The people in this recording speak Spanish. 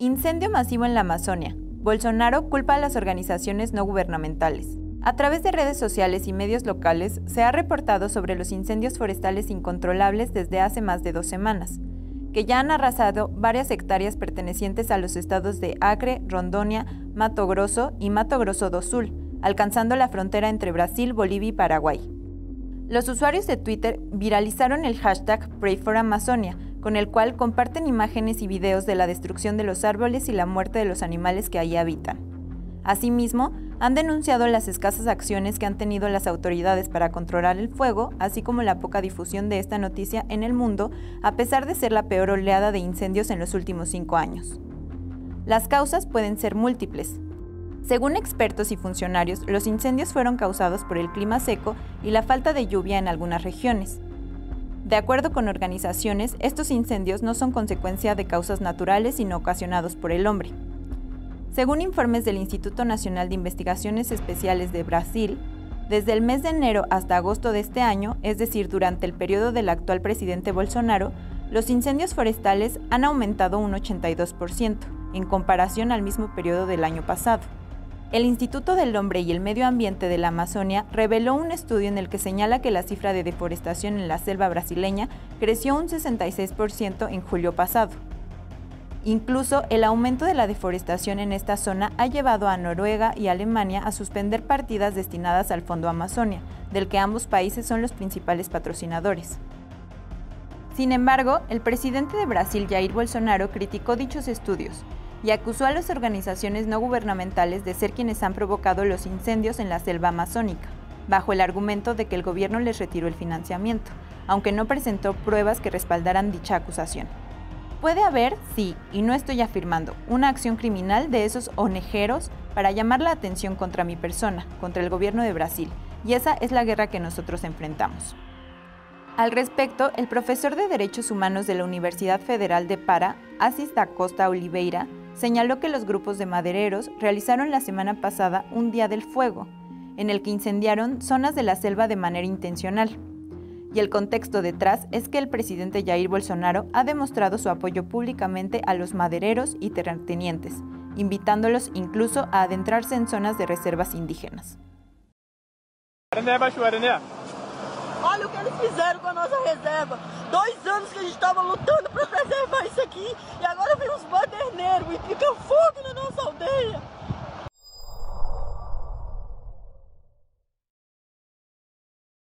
Incendio masivo en la Amazonia. Bolsonaro culpa a las organizaciones no gubernamentales. A través de redes sociales y medios locales se ha reportado sobre los incendios forestales incontrolables desde hace más de 2 semanas, que ya han arrasado varias hectáreas pertenecientes a los estados de Acre, Rondônia, Mato Grosso y Mato Grosso do Sul, alcanzando la frontera entre Brasil, Bolivia y Paraguay. Los usuarios de Twitter viralizaron el hashtag #PrayForAmazonia, con el cual comparten imágenes y videos de la destrucción de los árboles y la muerte de los animales que allí habitan. Asimismo, han denunciado las escasas acciones que han tenido las autoridades para controlar el fuego, así como la poca difusión de esta noticia en el mundo, a pesar de ser la peor oleada de incendios en los últimos 5 años. Las causas pueden ser múltiples. Según expertos y funcionarios, los incendios fueron causados por el clima seco y la falta de lluvia en algunas regiones. De acuerdo con organizaciones, estos incendios no son consecuencia de causas naturales, sino ocasionados por el hombre. Según informes del Instituto Nacional de Investigaciones Especiales de Brasil, desde el mes de enero hasta agosto de este año, es decir, durante el periodo del actual presidente Bolsonaro, los incendios forestales han aumentado un 82%, en comparación al mismo periodo del año pasado. El Instituto del Hombre y el Medio Ambiente de la Amazonia reveló un estudio en el que señala que la cifra de deforestación en la selva brasileña creció un 66% en julio pasado. Incluso el aumento de la deforestación en esta zona ha llevado a Noruega y Alemania a suspender partidas destinadas al Fondo Amazonia, del que ambos países son los principales patrocinadores. Sin embargo, el presidente de Brasil, Jair Bolsonaro, criticó dichos estudios y acusó a las organizaciones no gubernamentales de ser quienes han provocado los incendios en la selva amazónica, bajo el argumento de que el gobierno les retiró el financiamiento, aunque no presentó pruebas que respaldaran dicha acusación. Puede haber, sí, y no estoy afirmando, una acción criminal de esos ONGeros para llamar la atención contra mi persona, contra el gobierno de Brasil, y esa es la guerra que nosotros enfrentamos. Al respecto, el profesor de Derechos Humanos de la Universidad Federal de Pará, Assis da Costa Oliveira, señaló que los grupos de madereros realizaron la semana pasada un Día del Fuego, en el que incendiaron zonas de la selva de manera intencional. Y el contexto detrás es que el presidente Jair Bolsonaro ha demostrado su apoyo públicamente a los madereros y terratenientes, invitándolos incluso a adentrarse en zonas de reservas indígenas. Olha o que eles fizeram com a nossa reserva. 2 anos que a gente estava lutando para preservar isso aqui e agora vem os baderneiros e fica fogo na nossa aldeia.